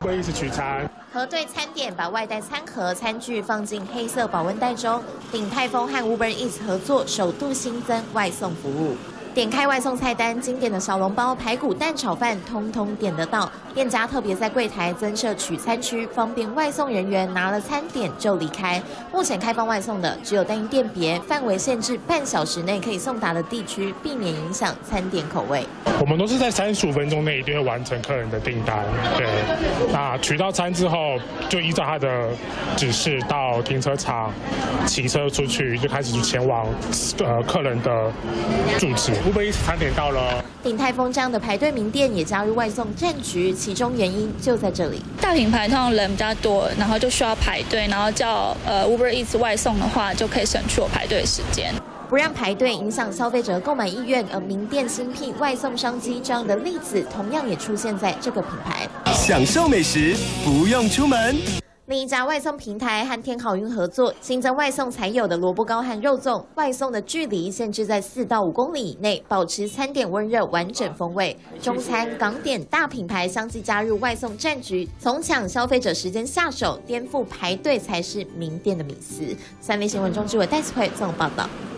Uber Eats 取餐。 核对餐点把外带餐盒、餐具放进黑色保温袋中。鼎泰丰和 Uber Eats 合作，首度新增外送服务。点开外送菜单，经典的小笼包、排骨蛋炒饭，通通点得到。店家特别在柜台增设取餐区，方便外送人员拿了餐点就离开。目前开放外送的只有单一店别，范围限制半小时内可以送达的地区，避免影响餐点口味。 我们都是在35分钟内一定会完成客人的订单。对，那取到餐之后，就依照他的指示到停车场骑车出去，就开始前往客人的住址。Uber Eats 餐点到了。 鼎泰丰这样的排队名店也加入外送战局，其中原因就在这里。 大品牌通常人比较多，然后就需要排队，然后叫Uber Eats 外送的话，就可以省去我排队时间。 不让排队影响消费者购买意愿，而名店新辟外送商机这样的例子，同样也出现在这个品牌。 享受美食不用出门。 另一家外送平台和天好运合作，新增外送才有的萝卜糕和肉粽，外送的距离限制在4到5公里以内，保持餐点温热完整风味。中餐、港点大品牌相继加入外送战局，从抢消费者时间下手，颠覆排队才是名店的迷思。3立新闻钟志伟戴思慧综合报道。